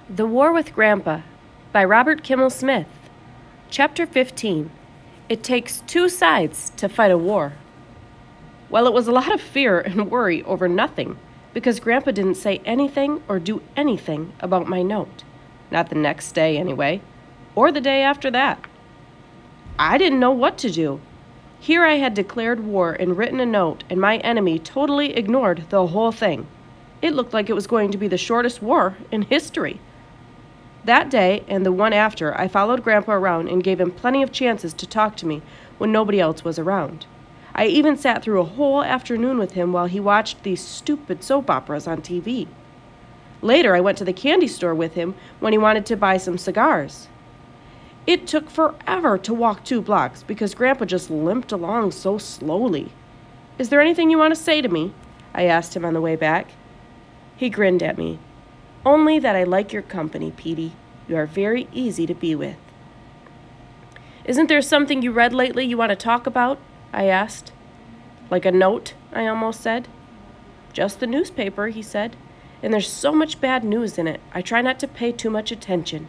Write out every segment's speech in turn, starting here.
The War with Grandpa by Robert Kimmel Smith. Chapter 15. It takes two sides to fight a war. Well, it was a lot of fear and worry over nothing, because Grandpa didn't say anything or do anything about my note. Not the next day, anyway, or the day after that. I didn't know what to do. Here I had declared war and written a note, and my enemy totally ignored the whole thing. It looked like it was going to be the shortest war in history. That day and the one after, I followed Grandpa around and gave him plenty of chances to talk to me when nobody else was around. I even sat through a whole afternoon with him while he watched these stupid soap operas on TV. Later, I went to the candy store with him when he wanted to buy some cigars. It took forever to walk 2 blocks because Grandpa just limped along so slowly. "Is there anything you want to say to me?" I asked him on the way back. He grinned at me. "Only that I like your company, Petey. You are very easy to be with." "Isn't there something you read lately you want to talk about?" I asked. "Like a note," I almost said. "Just the newspaper," he said. "And there's so much bad news in it, I try not to pay too much attention."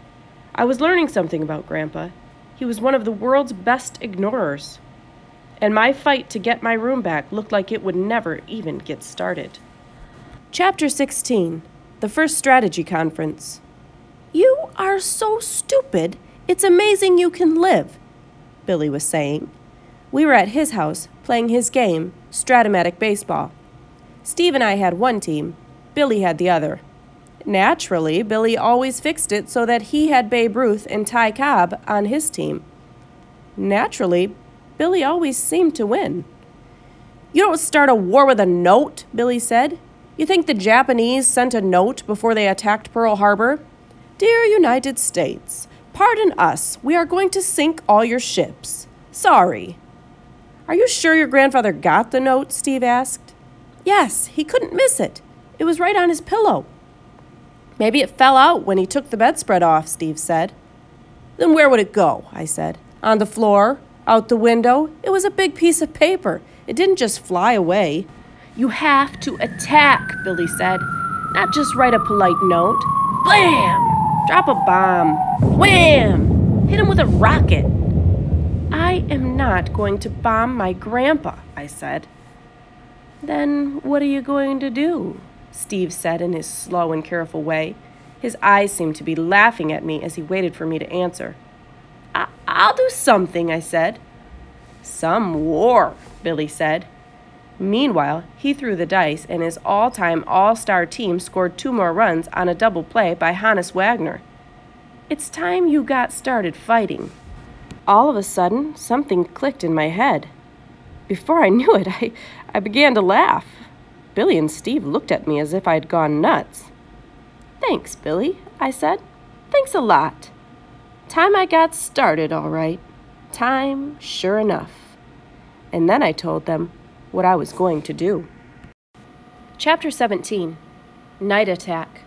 I was learning something about Grandpa. He was one of the world's best ignorers. And my fight to get my room back looked like it would never even get started. Chapter 16. The First Strategy Conference. "You are so stupid, it's amazing you can live," Billy was saying. We were at his house, playing his game, Stratomatic Baseball. Steve and I had one team, Billy had the other. Naturally, Billy always fixed it so that he had Babe Ruth and Ty Cobb on his team. Naturally, Billy always seemed to win. "You don't start a war with a note," Billy said. "You think the Japanese sent a note before they attacked Pearl Harbor? 'Dear United States, pardon us, we are going to sink all your ships. Sorry.'" "Are you sure your grandfather got the note?" Steve asked. "Yes, he couldn't miss it. It was right on his pillow." "Maybe it fell out when he took the bedspread off," Steve said. "Then where would it go?" I said. "On the floor? Out the window? It was a big piece of paper. It didn't just fly away." "You have to attack," Billy said. "Not just write a polite note. Blam! Drop a bomb. Wham! Hit him with a rocket." "I am not going to bomb my grandpa," I said. "Then what are you going to do?" Steve said in his slow and careful way. His eyes seemed to be laughing at me as he waited for me to answer. I'll do something," I said. "Some war," Billy said. Meanwhile, he threw the dice, and his all-time all-star team scored 2 more runs on a double play by Hannes Wagner. "It's time you got started fighting." All of a sudden, something clicked in my head. Before I knew it, I began to laugh. Billy and Steve looked at me as if I'd gone nuts. "Thanks, Billy," I said. "Thanks a lot. Time I got started, all right. Time, sure enough." And then I told them what I was going to do. Chapter 17. Night Attack.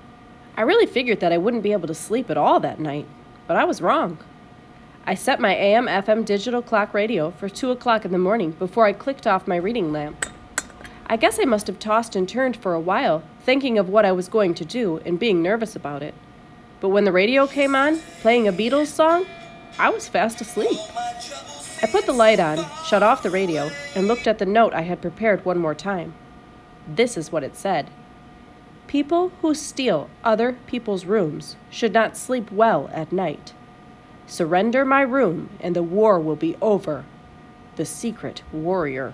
I really figured that I wouldn't be able to sleep at all that night, but I was wrong. I set my AM/FM digital clock radio for 2 o'clock in the morning before I clicked off my reading lamp. I guess I must have tossed and turned for a while, thinking of what I was going to do and being nervous about it. But when the radio came on, playing a Beatles song, I was fast asleep. I put the light on, shut off the radio, and looked at the note I had prepared one more time. This is what it said. "People who steal other people's rooms should not sleep well at night. Surrender my room and the war will be over. The Secret Warrior."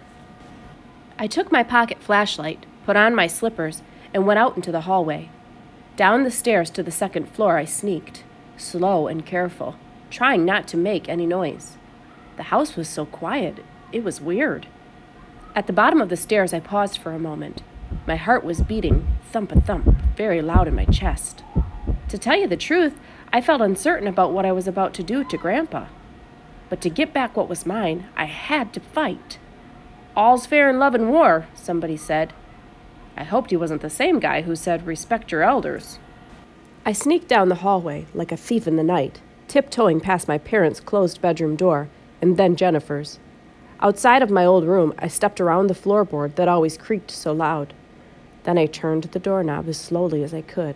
I took my pocket flashlight, put on my slippers, and went out into the hallway. Down the stairs to the 2nd floor I sneaked, slow and careful, trying not to make any noise. The house was so quiet, it was weird. At the bottom of the stairs I paused for a moment. My heart was beating, thump-a-thump, very loud in my chest. To tell you the truth, I felt uncertain about what I was about to do to Grandpa. But to get back what was mine, I had to fight. "All's fair in love and war," somebody said. I hoped he wasn't the same guy who said, "Respect your elders." I sneaked down the hallway like a thief in the night, tiptoeing past my parents' closed bedroom door, and then Jennifer's. Outside of my old room, I stepped around the floorboard that always creaked so loud. Then I turned the doorknob as slowly as I could,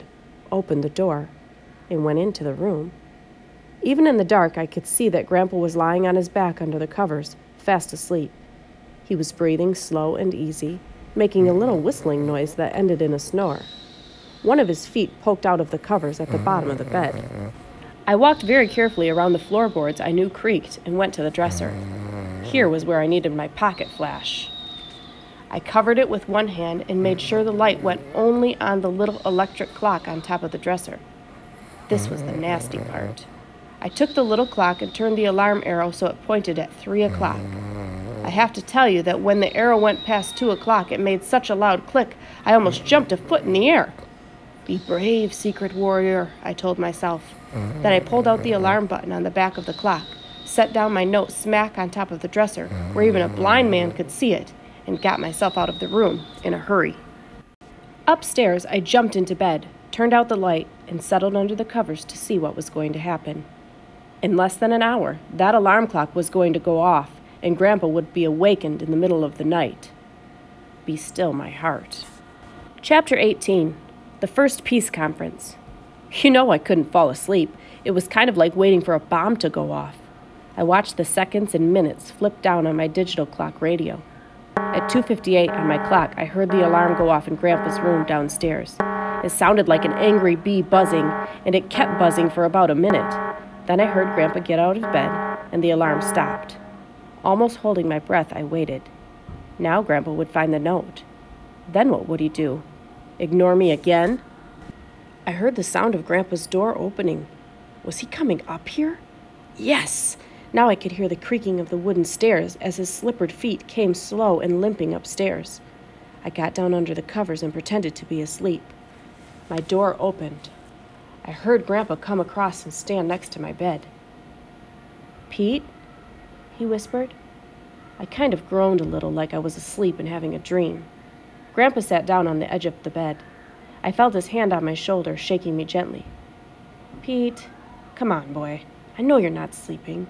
opened the door, and went into the room. Even in the dark, I could see that Grandpa was lying on his back under the covers, fast asleep. He was breathing slow and easy, making a little whistling noise that ended in a snore. One of his feet poked out of the covers at the bottom of the bed. I walked very carefully around the floorboards I knew creaked and went to the dresser. Here was where I needed my pocket flash. I covered it with one hand and made sure the light went only on the little electric clock on top of the dresser. This was the nasty part. I took the little clock and turned the alarm arrow so it pointed at 3 o'clock. I have to tell you that when the arrow went past 2 o'clock, it made such a loud click, I almost jumped a foot in the air. Be brave, secret warrior, I told myself. Then I pulled out the alarm button on the back of the clock, set down my note smack on top of the dresser, where even a blind man could see it, and got myself out of the room in a hurry. Upstairs, I jumped into bed, turned out the light, and settled under the covers to see what was going to happen. In less than an hour, that alarm clock was going to go off, and Grandpa would be awakened in the middle of the night. Be still, my heart. Chapter 18. The First Peace Conference. You know I couldn't fall asleep. It was kind of like waiting for a bomb to go off. I watched the seconds and minutes flip down on my digital clock radio. At 2:58 on my clock, I heard the alarm go off in Grandpa's room downstairs. It sounded like an angry bee buzzing, and it kept buzzing for about a minute. Then I heard Grandpa get out of bed, and the alarm stopped. Almost holding my breath, I waited. Now Grandpa would find the note. Then what would he do? Ignore me again? I heard the sound of Grandpa's door opening. Was he coming up here? Yes! Now I could hear the creaking of the wooden stairs as his slippered feet came slow and limping upstairs. I got down under the covers and pretended to be asleep. My door opened. I heard Grandpa come across and stand next to my bed. Pete? He whispered. I kind of groaned a little like I was asleep and having a dream. Grandpa sat down on the edge of the bed. I felt his hand on my shoulder, shaking me gently. Pete, come on, boy. I know you're not sleeping.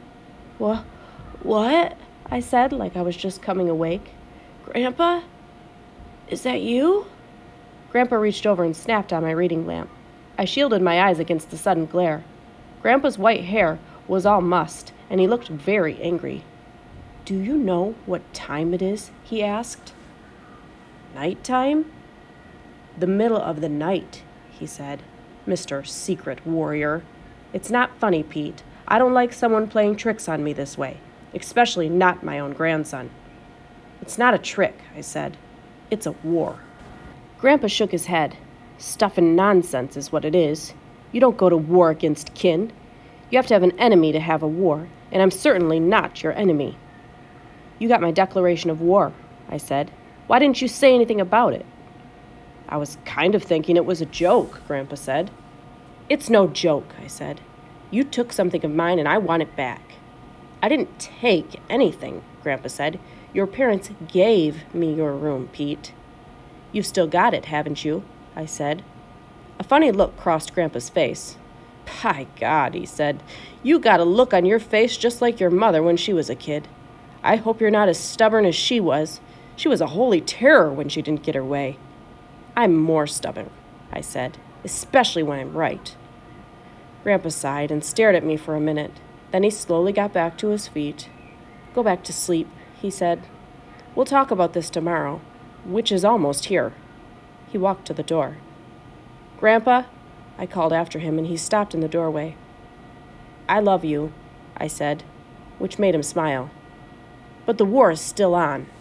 What? I said, like I was just coming awake. Grandpa? Is that you? Grandpa reached over and snapped on my reading lamp. I shielded my eyes against the sudden glare. Grandpa's white hair was all mussed, and he looked very angry. Do you know what time it is? He asked. Nighttime? The middle of the night, he said. Mr. Secret Warrior. It's not funny, Pete. I don't like someone playing tricks on me this way, especially not my own grandson. It's not a trick, I said. It's a war. Grandpa shook his head. Stuff and nonsense is what it is. You don't go to war against kin. You have to have an enemy to have a war, and I'm certainly not your enemy. You got my declaration of war, I said. Why didn't you say anything about it? I was kind of thinking it was a joke, Grandpa said. It's no joke, I said. You took something of mine and I want it back. I didn't take anything, Grandpa said. Your parents gave me your room, Pete. You've still got it, haven't you? I said. A funny look crossed Grandpa's face. By God, he said, you got a look on your face just like your mother when she was a kid. I hope you're not as stubborn as she was. She was a holy terror when she didn't get her way. I'm more stubborn, I said, especially when I'm right. Grandpa sighed and stared at me for a minute. Then he slowly got back to his feet. Go back to sleep, he said. We'll talk about this tomorrow, which is almost here. He walked to the door. Grandpa, I called after him, and he stopped in the doorway. I love you, I said, which made him smile. But the war is still on.